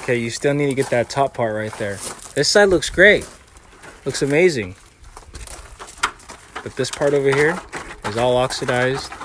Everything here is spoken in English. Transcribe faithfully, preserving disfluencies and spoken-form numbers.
Okay, you still need to get that top part right there. This side looks great. Looks amazing. But this part over here is all oxidized.